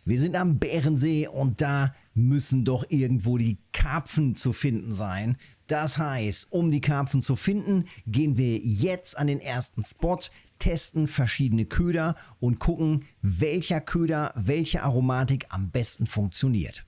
Wir sind am Bärensee und da müssen doch irgendwo die Karpfen zu finden sein. Das heißt, um die Karpfen zu finden, gehen wir jetzt an den ersten Spot, testen verschiedene Köder und gucken, welcher Köder, welche Aromatik am besten funktioniert.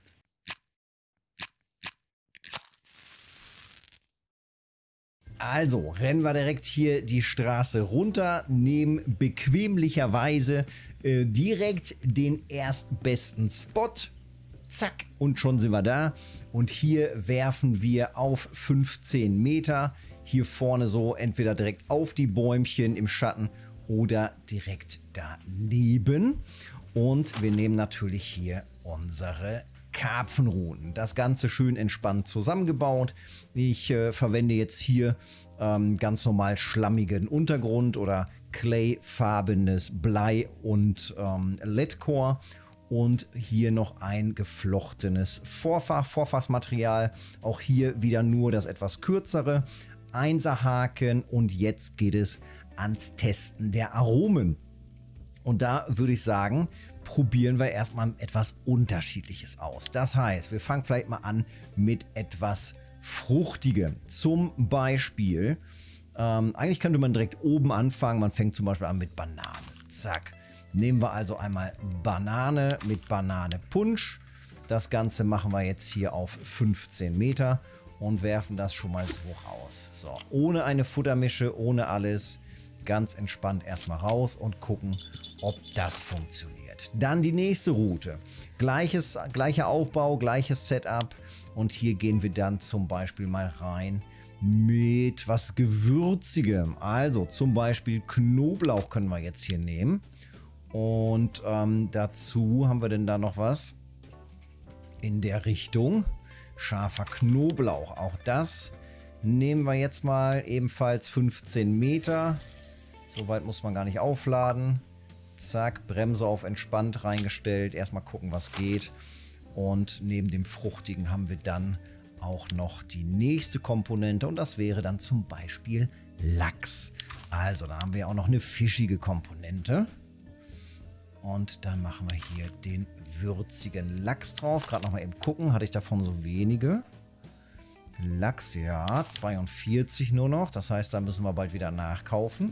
Also rennen wir direkt hier die Straße runter, nehmen bequemlicherweise direkt den erstbesten Spot. Zack, und schon sind wir da. Und hier werfen wir auf 15 Meter. Hier vorne so entweder direkt auf die Bäumchen im Schatten oder direkt daneben. Und wir nehmen natürlich hier unsere Karpfenruten. Das Ganze schön entspannt zusammengebaut. Ich verwende jetzt hier ganz normal schlammigen Untergrund oder clayfarbenes Blei und Leadcore. Und hier noch ein geflochtenes Vorfachsmaterial. Auch hier wieder nur das etwas kürzere. Einserhaken und jetzt geht es ans Testen der Aromen. Und da würde ich sagen, probieren wir erstmal etwas Unterschiedliches aus. Das heißt, wir fangen vielleicht mal an mit etwas Fruchtigem. Zum Beispiel, eigentlich könnte man direkt oben anfangen. Man fängt zum Beispiel an mit Banane. Zack. Nehmen wir also einmal Banane mit Banane-Punsch. Das Ganze machen wir jetzt hier auf 15 Meter und werfen das schon mal so raus. So, ohne eine Futtermische, ohne alles. Ganz entspannt erstmal raus und gucken, ob das funktioniert. Dann die nächste Route. Gleicher Aufbau, gleiches Setup. Und hier gehen wir dann zum Beispiel mal rein mit was Gewürzigem. Also zum Beispiel Knoblauch können wir jetzt hier nehmen. Und dazu haben wir denn da noch was in der Richtung. Scharfer Knoblauch. Auch das nehmen wir jetzt mal ebenfalls 15 Meter. So weit muss man gar nicht aufladen. Zack, Bremse auf entspannt reingestellt. Erstmal gucken, was geht. Und neben dem Fruchtigen haben wir dann auch noch die nächste Komponente. Und das wäre dann zum Beispiel Lachs. Also, da haben wir auch noch eine fischige Komponente. Und dann machen wir hier den würzigen Lachs drauf. Gerade nochmal eben gucken, hatte ich davon so wenige. Lachs, ja, 42 nur noch. Das heißt, da müssen wir bald wieder nachkaufen.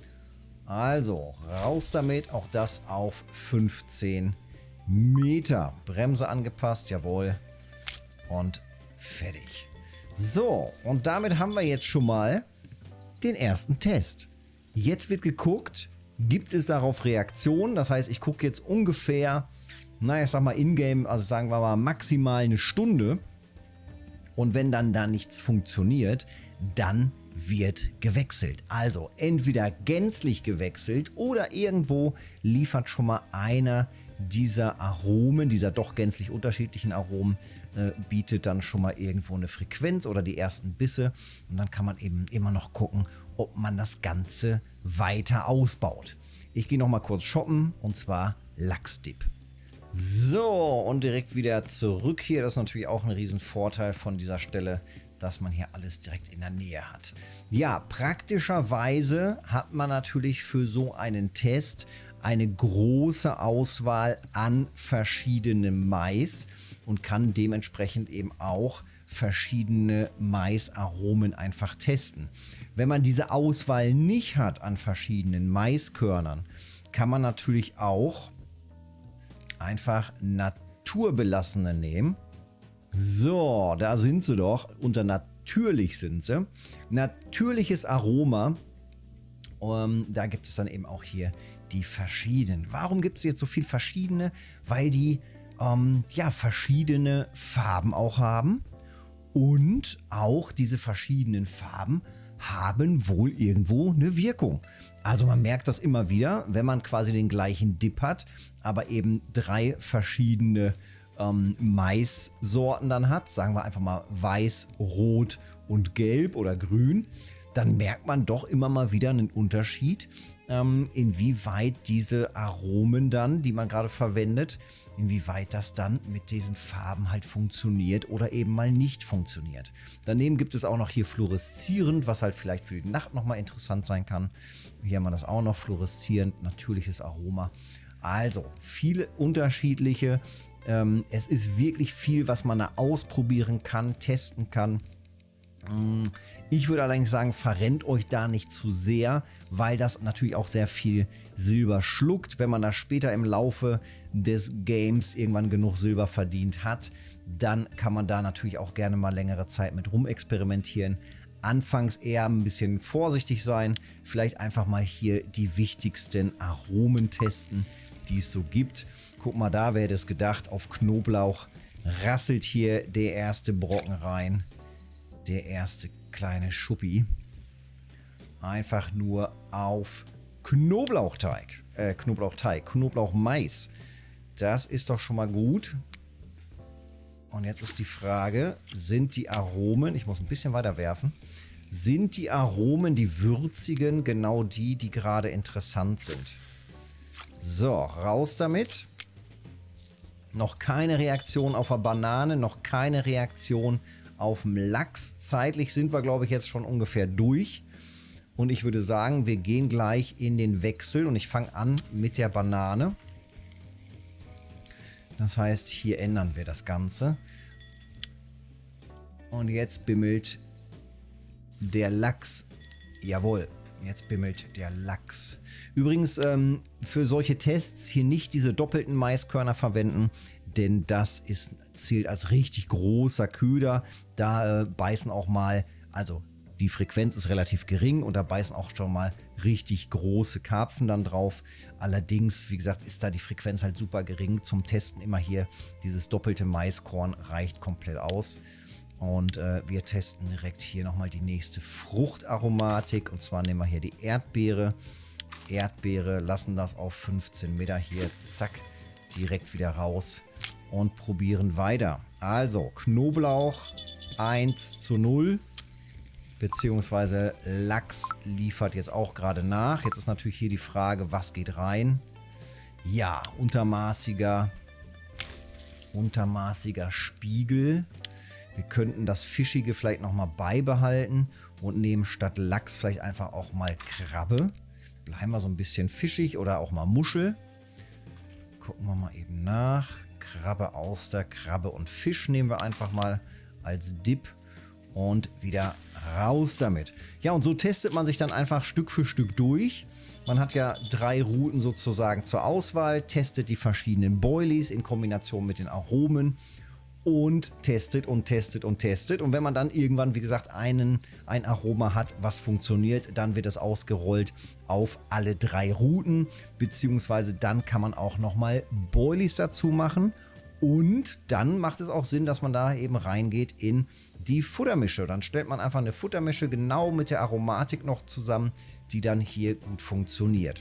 Also, raus damit. Auch das auf 15 Meter. Bremse angepasst, jawohl. Und fertig. So, und damit haben wir jetzt schon mal den ersten Test. Jetzt wird geguckt, gibt es darauf Reaktionen? Das heißt, ich gucke jetzt ungefähr, naja, ich sag mal in-game, also sagen wir mal maximal eine Stunde. Und wenn dann da nichts funktioniert, dann wird gewechselt. Also entweder gänzlich gewechselt oder irgendwo liefert schon mal einer dieser Aromen, dieser doch gänzlich unterschiedlichen Aromen, bietet dann schon mal irgendwo eine Frequenz oder die ersten Bisse. Und dann kann man eben immer noch gucken, ob man das Ganze weiter ausbaut. Ich gehe noch mal kurz shoppen und zwar Lachsdip. So, und direkt wieder zurück hier. Das ist natürlich auch ein Riesenvorteil von dieser Stelle, dass man hier alles direkt in der Nähe hat. Ja, praktischerweise hat man natürlich für so einen Test eine große Auswahl an verschiedenem Mais und kann dementsprechend eben auch verschiedene Maisaromen einfach testen. Wenn man diese Auswahl nicht hat an verschiedenen Maiskörnern, kann man natürlich auch einfach naturbelassene nehmen. So, da sind sie doch. Unter natürlich sind sie. Natürliches Aroma. Da gibt es dann eben auch hier die verschiedenen. Warum gibt es jetzt so viel verschiedene? Weil die ja verschiedene Farben auch haben. Und auch diese verschiedenen Farben haben wohl irgendwo eine Wirkung. Also man merkt das immer wieder, wenn man quasi den gleichen Dip hat, aber eben 3 verschiedene Maissorten dann hat, sagen wir einfach mal weiß, rot und gelb oder grün, dann merkt man doch immer mal wieder einen Unterschied, inwieweit diese Aromen dann, die man gerade verwendet, inwieweit das dann mit diesen Farben halt funktioniert oder eben mal nicht funktioniert. Daneben gibt es auch noch hier fluoreszierend, was halt vielleicht für die Nacht nochmal interessant sein kann. Hier haben wir das auch noch, fluoreszierend, natürliches Aroma. Also, viele unterschiedliche. Es ist wirklich viel, was man da ausprobieren kann, testen kann. Ich würde allerdings sagen, verrennt euch da nicht zu sehr, weil das natürlich auch sehr viel Silber schluckt. Wenn man da später im Laufe des Games irgendwann genug Silber verdient hat, dann kann man da natürlich auch gerne mal längere Zeit mit rumexperimentieren. Anfangs eher ein bisschen vorsichtig sein, vielleicht einfach mal hier die wichtigsten Aromen testen, die es so gibt. Guck mal da, wer hätte es gedacht, auf Knoblauch rasselt hier der erste Brocken rein. Der erste kleine Schuppi. Einfach nur auf Knoblauchteig. Knoblauchmais. Das ist doch schon mal gut. Und jetzt ist die Frage, sind die Aromen, ich muss ein bisschen weiter werfen, sind die Aromen, die würzigen, genau die, die gerade interessant sind? So, raus damit. Noch keine Reaktion auf der Banane, noch keine Reaktion auf dem Lachs. Zeitlich sind wir, glaube ich, jetzt schon ungefähr durch. Und ich würde sagen, wir gehen gleich in den Wechsel und ich fange an mit der Banane. Das heißt, hier ändern wir das Ganze. Und jetzt bimmelt der Lachs. Jawohl, jetzt bimmelt der Lachs. Übrigens, für solche Tests hier nicht diese doppelten Maiskörner verwenden, denn das zählt als richtig großer Köder. Da beißen auch mal, also die Frequenz ist relativ gering und da beißen auch schon mal richtig große Karpfen dann drauf. Allerdings, wie gesagt, ist da die Frequenz halt super gering. Zum Testen immer hier dieses doppelte Maiskorn reicht komplett aus. Und wir testen direkt hier nochmal die nächste Fruchtaromatik. Und zwar nehmen wir hier die Erdbeere. Erdbeere, lassen das auf 15 Meter hier, zack, direkt wieder raus und probieren weiter. Also Knoblauch 1:0, beziehungsweise Lachs liefert jetzt auch gerade nach. Jetzt ist natürlich hier die Frage, was geht rein? Ja, untermaßiger Spiegel. Wir könnten das Fischige vielleicht nochmal beibehalten und nehmen statt Lachs vielleicht einfach auch mal Krabbe. Bleiben wir so ein bisschen fischig oder auch mal Muschel. Gucken wir mal eben nach. Krabbe, Auster, Krabbe und Fisch nehmen wir einfach mal als Dip und wieder raus damit. Ja, und so testet man sich dann einfach Stück für Stück durch. Man hat ja 3 Routen sozusagen zur Auswahl, testet die verschiedenen Boilies in Kombination mit den Aromen und testet und testet und testet. Und wenn man dann irgendwann, wie gesagt, ein Aroma hat, was funktioniert, dann wird es ausgerollt auf alle 3 Routen. Beziehungsweise dann kann man auch nochmal Boilies dazu machen. Und dann macht es auch Sinn, dass man da eben reingeht in die Futtermische. Dann stellt man einfach eine Futtermische genau mit der Aromatik noch zusammen, die dann hier gut funktioniert.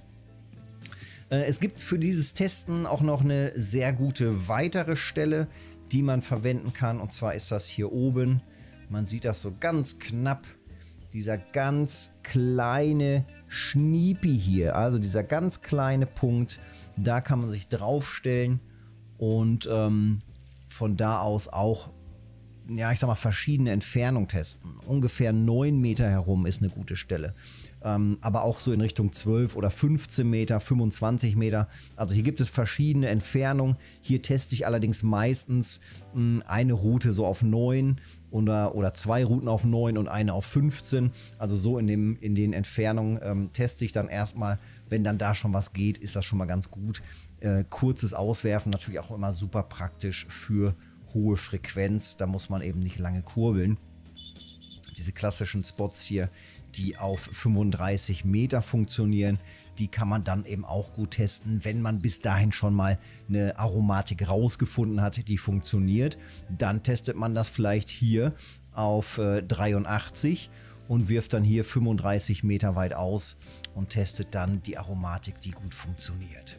Es gibt für dieses Testen auch noch eine sehr gute weitere Stelle, die man verwenden kann. Und zwar ist das hier oben. Man sieht das so ganz knapp. Dieser ganz kleine Schniepi hier. Also dieser ganz kleine Punkt. Da kann man sich draufstellen und von da aus auch, ja, ich sag mal, verschiedene Entfernungen testen. Ungefähr 9 Meter herum ist eine gute Stelle. Aber auch so in Richtung 12 oder 15 Meter, 25 Meter. Also hier gibt es verschiedene Entfernungen. Hier teste ich allerdings meistens eine Route so auf 9 oder 2 Routen auf 9 und eine auf 15. Also so in den Entfernungen teste ich dann erstmal. Wenn dann da schon was geht, ist das schon mal ganz gut. Kurzes Auswerfen natürlich auch immer super praktisch für hohe Frequenz. Da muss man eben nicht lange kurbeln. Diese klassischen Spots hier, die auf 35 Meter funktionieren, die kann man dann eben auch gut testen, wenn man bis dahin schon mal eine Aromatik rausgefunden hat, die funktioniert. Dann testet man das vielleicht hier auf 83 und wirft dann hier 35 Meter weit aus und testet dann die Aromatik, die gut funktioniert.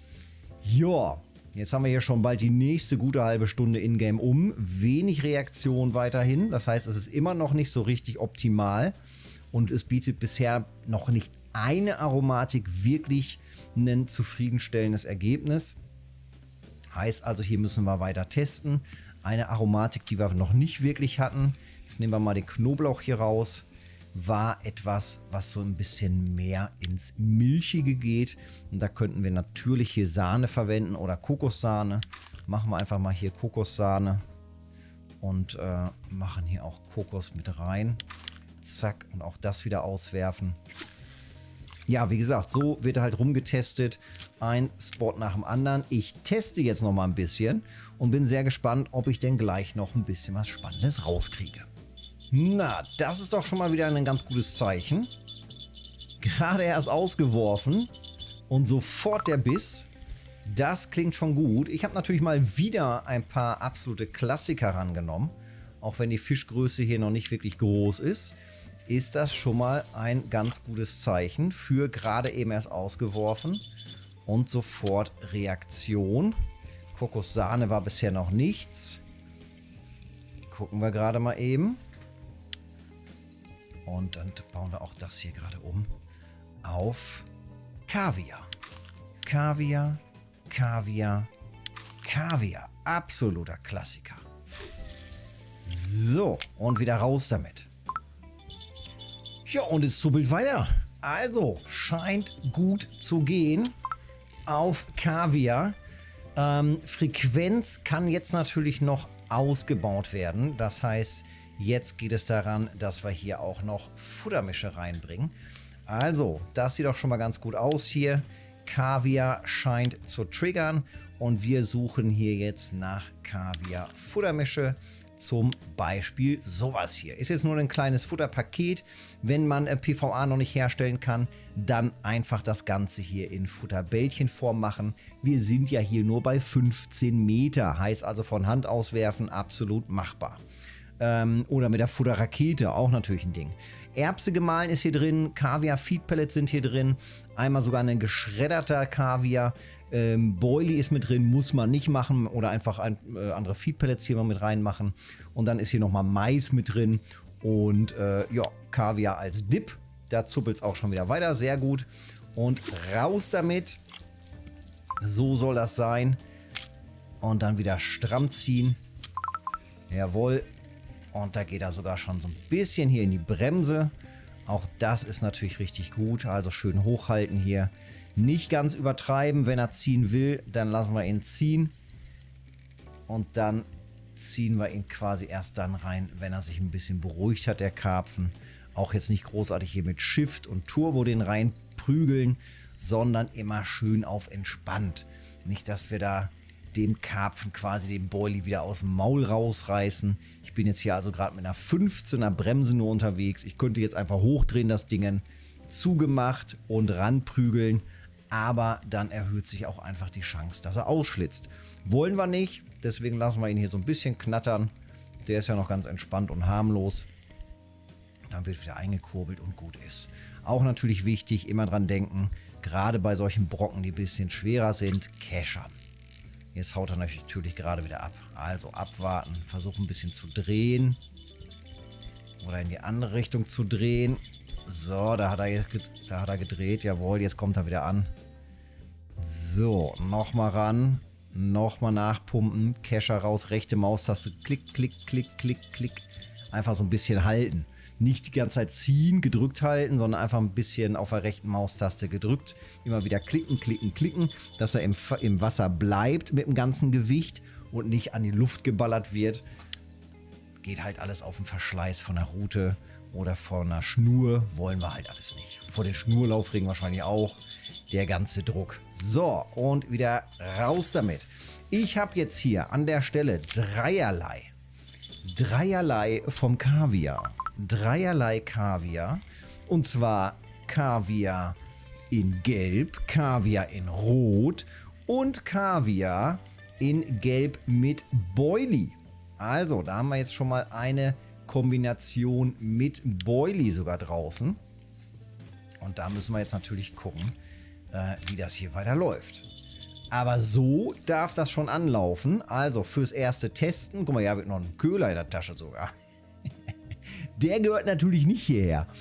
Ja, jetzt haben wir hier schon bald die nächste gute halbe Stunde in-game um. Wenig Reaktion weiterhin, das heißt, es ist immer noch nicht so richtig optimal. Und es bietet bisher noch nicht eine Aromatik wirklich ein zufriedenstellendes Ergebnis. Heißt also, hier müssen wir weiter testen. Eine Aromatik, die wir noch nicht wirklich hatten. Jetzt nehmen wir mal den Knoblauch hier raus. war etwas, was so ein bisschen mehr ins Milchige geht. Und da könnten wir natürlich hier Sahne verwenden oder Kokossahne. Machen wir einfach mal hier Kokossahne und machen hier auch Kokos mit rein. Zack, und auch das wieder auswerfen. Ja, wie gesagt, so wird halt rumgetestet. Ein Spot nach dem anderen. Ich teste jetzt noch mal ein bisschen und bin sehr gespannt, ob ich denn gleich noch ein bisschen was Spannendes rauskriege. Na, das ist doch schon mal wieder ein ganz gutes Zeichen. Gerade erst ausgeworfen und sofort der Biss. Das klingt schon gut. Ich habe natürlich mal wieder ein paar absolute Klassiker rangenommen. Auch wenn die Fischgröße hier noch nicht wirklich groß ist, ist das schon mal ein ganz gutes Zeichen für gerade eben erst ausgeworfen. Und sofort Reaktion. Kokossahne war bisher noch nichts. Gucken wir gerade mal eben. Und dann bauen wir auch das hier gerade um auf Kaviar. Kaviar, Kaviar, Kaviar. Absoluter Klassiker. So, und wieder raus damit. Ja, und es zuppelt weiter. Also, scheint gut zu gehen auf Kaviar. Frequenz kann jetzt natürlich noch ausgebaut werden. Das heißt, jetzt geht es daran, dass wir hier auch noch Futtermische reinbringen. Also, das sieht doch schon mal ganz gut aus hier. Kaviar scheint zu triggern und wir suchen hier jetzt nach Kaviar-Futtermische. Zum Beispiel sowas hier. Ist jetzt nur ein kleines Futterpaket. Wenn man PVA noch nicht herstellen kann, dann einfach das Ganze hier in Futterbällchenform machen. Wir sind ja hier nur bei 15 Meter. Heißt also von Hand auswerfen absolut machbar. Oder mit der Futterrakete, auch natürlich ein Ding. Erbse gemahlen ist hier drin, Kaviar-Feed-Pellets sind hier drin, einmal sogar ein geschredderter Kaviar. Boilie ist mit drin, muss man nicht machen oder einfach andere Feed-Pellets hier mal mit reinmachen. Und dann ist hier nochmal Mais mit drin und ja, Kaviar als Dip. Da zuppelt es auch schon wieder weiter, sehr gut. Und raus damit. So soll das sein. Und dann wieder stramm ziehen. Jawohl. Und da geht er sogar schon so ein bisschen hier in die Bremse. Auch das ist natürlich richtig gut. Also schön hochhalten hier. Nicht ganz übertreiben. Wenn er ziehen will, dann lassen wir ihn ziehen. Und dann ziehen wir ihn quasi erst dann rein, wenn er sich ein bisschen beruhigt hat, der Karpfen. Auch jetzt nicht großartig hier mit Shift und Turbo den rein prügeln, sondern immer schön auf entspannt. Nicht, dass wir da dem Karpfen quasi den Boilie wieder aus dem Maul rausreißen. Ich bin jetzt hier also gerade mit einer 15er Bremse nur unterwegs. Ich könnte jetzt einfach hochdrehen, das Ding zugemacht und ranprügeln. Aber dann erhöht sich auch einfach die Chance, dass er ausschlitzt. Wollen wir nicht, deswegen lassen wir ihn hier so ein bisschen knattern. Der ist ja noch ganz entspannt und harmlos. Dann wird wieder eingekurbelt und gut ist. Auch natürlich wichtig, immer dran denken, gerade bei solchen Brocken, die ein bisschen schwerer sind, keschern. Jetzt haut er natürlich gerade wieder ab. Also abwarten, versuchen ein bisschen zu drehen. Oder in die andere Richtung zu drehen. So, da hat er gedreht. Jawohl, jetzt kommt er wieder an. So, nochmal ran. Nochmal nachpumpen. Kescher raus, rechte Maustaste. Klick, klick, klick, klick, klick. Einfach so ein bisschen halten. Nicht die ganze Zeit ziehen, gedrückt halten, sondern einfach ein bisschen auf der rechten Maustaste gedrückt. Immer wieder klicken, klicken, klicken, dass er im Wasser bleibt mit dem ganzen Gewicht und nicht an die Luft geballert wird. Geht halt alles auf den Verschleiß von der Rute oder von einer Schnur. Wollen wir halt alles nicht. Vor den Schnurlaufregen wahrscheinlich auch. Der ganze Druck. So, und wieder raus damit. Ich habe jetzt hier an der Stelle dreierlei vom Kaviar. Dreierlei Kaviar. Und zwar Kaviar in Gelb, Kaviar in Rot und Kaviar in Gelb mit Boilie. Also, da haben wir jetzt schon mal eine Kombination mit Boilie sogar draußen. Und da müssen wir jetzt natürlich gucken, wie das hier weiter läuft. Aber so darf das schon anlaufen. Also fürs erste Testen. Guck mal, hier habe ich noch einen Köhler in der Tasche sogar. Der gehört natürlich nicht hierher.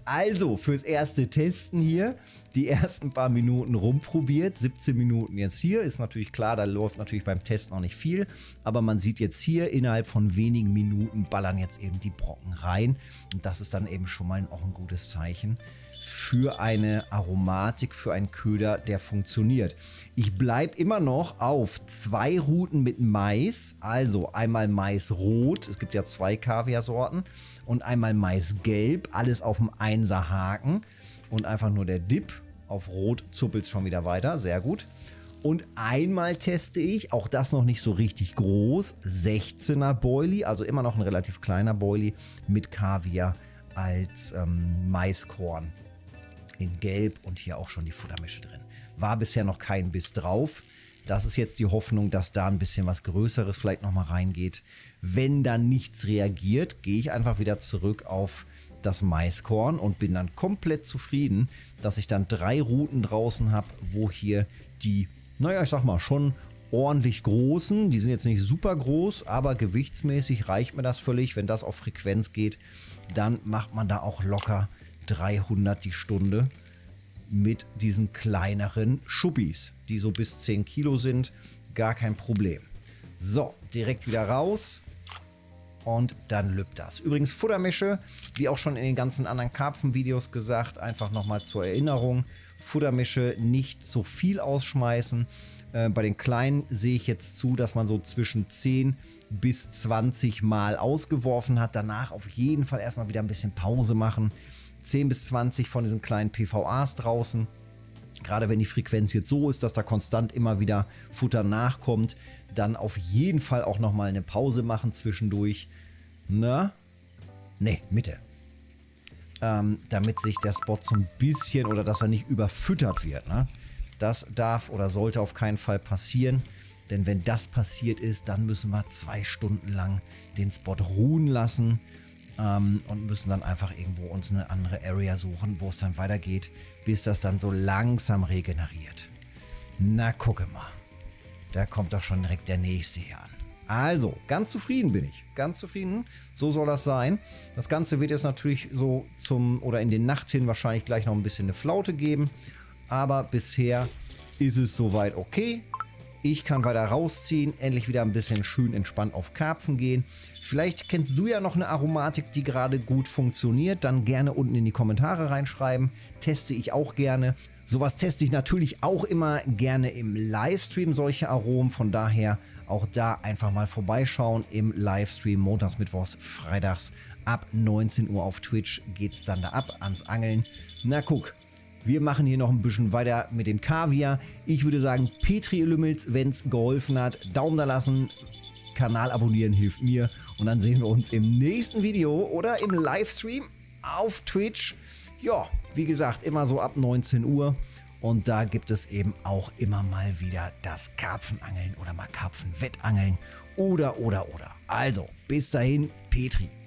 Also fürs erste Testen hier, die ersten paar Minuten rumprobiert, 17 Minuten jetzt hier, ist natürlich klar, da läuft natürlich beim Test noch nicht viel, aber man sieht jetzt hier, innerhalb von wenigen Minuten ballern jetzt eben die Brocken rein und das ist dann eben schon mal auch ein gutes Zeichen für eine Aromatik, für einen Köder, der funktioniert. Ich bleibe immer noch auf 2 Ruten mit Mais, also einmal Maisrot, es gibt ja 2 Kaviarsorten, und einmal Maisgelb, alles auf dem 1er Haken und einfach nur der Dip. Auf Rot zuppelt es schon wieder weiter, sehr gut. Und einmal teste ich, auch das noch nicht so richtig groß, 16er Boilie, also immer noch ein relativ kleiner Boilie mit Kaviar als Maiskorn in Gelb und hier auch schon die Futtermische drin. War bisher noch kein Biss drauf. Das ist jetzt die Hoffnung, dass da ein bisschen was Größeres vielleicht nochmal reingeht. Wenn dann nichts reagiert, gehe ich einfach wieder zurück auf das Maiskorn und bin dann komplett zufrieden, dass ich dann 3 Ruten draußen habe, wo hier die, naja, ich sag mal, schon ordentlich großen, die sind jetzt nicht super groß, aber gewichtsmäßig reicht mir das völlig. Wenn das auf Frequenz geht, dann macht man da auch locker 300 die Stunde mit diesen kleineren Schuppis, die so bis 10 Kilo sind, gar kein Problem. So, direkt wieder raus und dann lübt das. Übrigens Futtermische, wie auch schon in den ganzen anderen Karpfen-Videos gesagt, einfach nochmal zur Erinnerung, Futtermische nicht so viel ausschmeißen. Bei den Kleinen sehe ich jetzt zu, dass man so zwischen 10 bis 20 Mal ausgeworfen hat. Danach auf jeden Fall erstmal wieder ein bisschen Pause machen. 10 bis 20 von diesen kleinen PVAs draußen. Gerade wenn die Frequenz jetzt so ist, dass da konstant immer wieder Futter nachkommt, dann auf jeden Fall auch nochmal eine Pause machen zwischendurch. Na? Ne, Mitte. Damit sich der Spot so ein bisschen oder dass er nicht überfüttert wird. Ne? Das darf oder sollte auf keinen Fall passieren. Denn wenn das passiert ist, dann müssen wir 2 Stunden lang den Spot ruhen lassen. Und müssen dann einfach irgendwo uns eine andere Area suchen, wo es dann weitergeht, bis das dann so langsam regeneriert. Na, gucke mal. Da kommt doch schon direkt der nächste hier an. Also, ganz zufrieden bin ich. Ganz zufrieden. So soll das sein. Das Ganze wird jetzt natürlich so oder in den Nacht hin wahrscheinlich gleich noch ein bisschen eine Flaute geben. Aber bisher ist es soweit okay. Ich kann weiter rausziehen, endlich wieder ein bisschen schön entspannt auf Karpfen gehen. Vielleicht kennst du ja noch eine Aromatik, die gerade gut funktioniert. Dann gerne unten in die Kommentare reinschreiben. Teste ich auch gerne. Sowas teste ich natürlich auch immer gerne im Livestream, solche Aromen. Von daher auch da einfach mal vorbeischauen im Livestream. Montags, Mittwochs, Freitags ab 19 Uhr auf Twitch geht es dann da ab ans Angeln. Na guck. Wir machen hier noch ein bisschen weiter mit dem Kaviar. Ich würde sagen, Petri Lümmels, wenn es geholfen hat, Daumen da lassen, Kanal abonnieren hilft mir. Und dann sehen wir uns im nächsten Video oder im Livestream auf Twitch. Ja, wie gesagt, immer so ab 19 Uhr. Und da gibt es eben auch immer mal wieder das Karpfenangeln oder mal Karpfenwettangeln oder. Also, bis dahin, Petri.